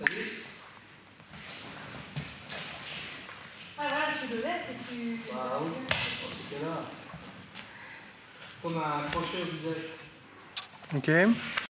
Ah voilà, tu le laisses et tu... Bah oui, c'était là. Comme un crochet au visage. Ok.